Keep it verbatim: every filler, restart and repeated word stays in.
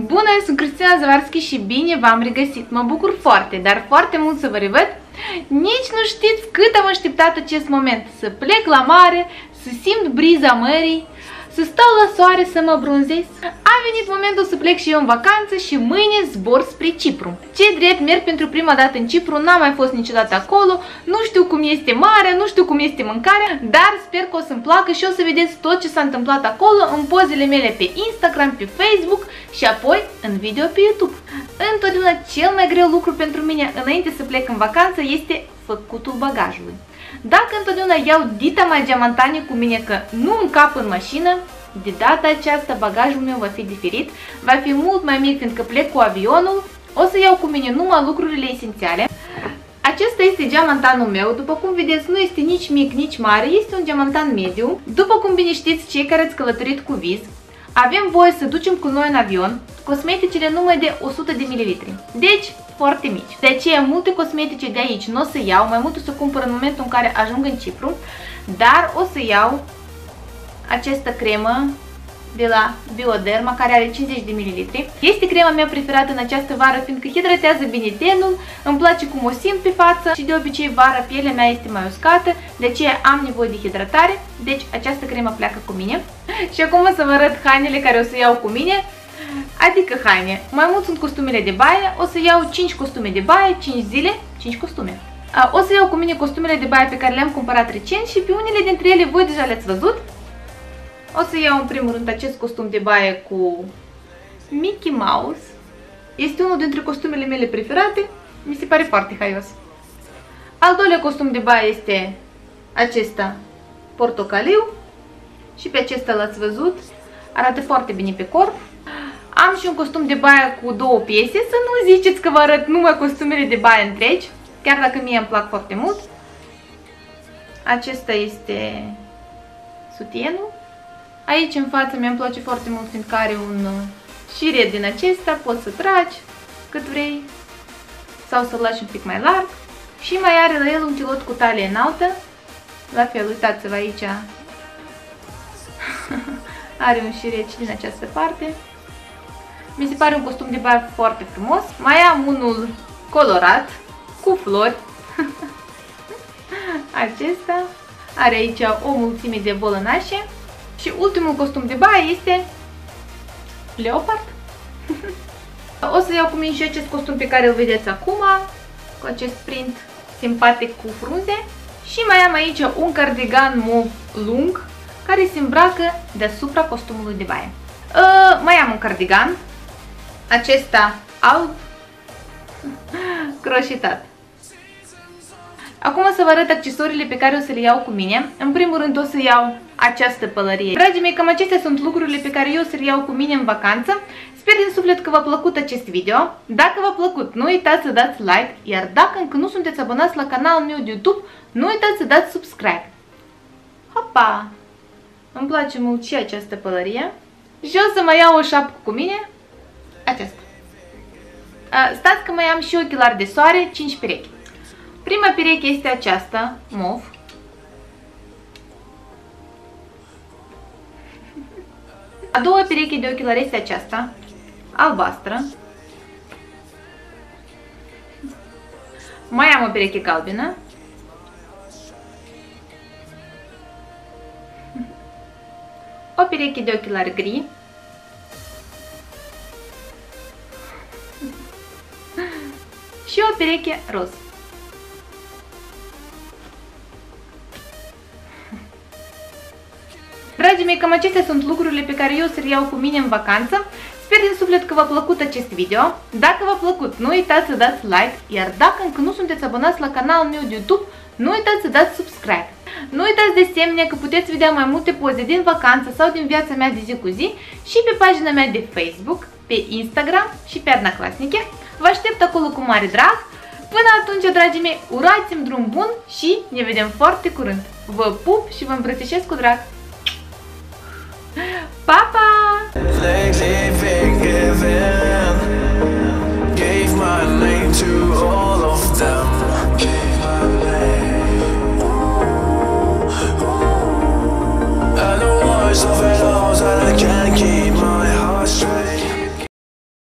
Bună, sunt Cristina Zavarski și bine v-am regăsit. Mă bucur foarte, dar foarte mult să vă revăd. Nici nu știți cât am așteptat acest moment. Să plec la mare, să simt briza mării, să stau la soare, să mă bronzez. A venit momentul să plec și eu în vacanță și mâine zbor spre Cipru. Ce drept, merg pentru prima dată în Cipru, n-am mai fost niciodată acolo, nu știu cum este marea, nu știu cum este mâncarea, dar sper că o să-mi placă și o să vedeți tot ce s-a întâmplat acolo în pozele mele pe Instagram, pe Facebook și apoi în video pe YouTube. Întotdeauna cel mai greu lucru pentru mine înainte să plec în vacanță este făcutul bagajului. Dacă întotdeauna iau dita mai geamantane cu mine că nu încap în mașină, de data aceasta bagajul meu va fi diferit, va fi mult mai mic fiindcă plec cu avionul, o să iau cu mine numai lucrurile esențiale. Acesta este geamantanul meu, după cum vedeți nu este nici mic, nici mare, este un geamantan mediu. După cum bine știți cei care ați călătorit cu Wizz, avem voie să ducem cu noi în avion cosmeticele numai de o sută de mililitri, deci foarte mici. De aceea multe cosmetice de aici nu o să iau, mai mult o să cumpăr în momentul în care ajung în Cipru, dar o să iau această cremă de la Bioderma care are cincizeci de mililitri. Este crema mea preferată în această vară fiindcă hidratează bine tenul, îmi place cum o simt pe față și de obicei vara pielea mea este mai uscată, de aceea am nevoie de hidratare, deci această cremă pleacă cu mine. Și acum o să vă arăt hainele care o să iau cu mine. Adică haine, mai mult sunt costumele de baie, o să iau cinci costume de baie, cinci zile, cinci costume. O să iau cu mine costumele de baie pe care le-am cumpărat recent și pe unele dintre ele voi deja le-ați văzut. O să iau în primul rând acest costum de baie cu Mickey Mouse. Este unul dintre costumele mele preferate, mi se pare foarte haios. Al doilea costum de baie este acesta portocaliu și pe acesta l-ați văzut, arată foarte bine pe corp. Am și un costum de baie cu două piese, să nu ziceți că vă arăt numai costumele de baie întregi, chiar dacă mie îmi plac foarte mult. Acesta este sutienul. Aici în față mi-mi place foarte mult fiindcă are un șiret din acesta, poți să tragi cât vrei sau să-l lași un pic mai larg. Și mai are la el un kilot cu talie înaltă, la fel, uitați-vă aici, are un șiret și din această parte. Mi se pare un costum de baie foarte frumos. Mai am unul colorat, cu flori. Acesta are aici o mulțime de volănașe. Și ultimul costum de baie este leopard. O să iau cu mine și acest costum pe care îl vedeți acum, cu acest print simpatic cu frunze. Și mai am aici un cardigan mov lung, care se îmbracă deasupra costumului de baie. Uh, mai am un cardigan, acesta alb, croșetat. Acum o să vă arăt accesoriile pe care o să le iau cu mine. În primul rând o să iau această pălărie. Dragii mei, cam acestea sunt lucrurile pe care eu o să le iau cu mine în vacanță. Sper din suflet că v-a plăcut acest video. Dacă v-a plăcut, nu uitați să dați like, iar dacă încă nu sunteți abonați la canalul meu de YouTube, nu uitați să dați subscribe. Hopa! Îmi place mult și această pălărie. Și o să mai iau o șapcă cu mine. Aceasta. Stați că mai am și ochelari de soare, cinci perechi. Prima pereche este aceasta, mov. A doua pereche de ochelari este aceasta, albastră. Mai am o pereche galbenă. O pereche de ochelari gri. Și o pereche roz. Dragii mei, cam acestea sunt lucrurile pe care eu o să le iau cu mine în vacanță. Sper din suflet că v-a plăcut acest video. Dacă v-a plăcut, nu uitați să dați like, iar dacă încă nu sunteți abonați la canalul meu de YouTube, nu uitați să dați subscribe. Nu uitați de asemenea că puteți vedea mai multe poze din vacanță sau din viața mea de zi cu zi și pe pagina mea de Facebook, pe Instagram și pe Arna Clasniche. Vă aștept acolo cu mare drag. Până atunci, dragii mei, urați-mi drum bun și ne vedem foarte curând. Vă pup și vă îmbrățișez cu drag. Pa, pa!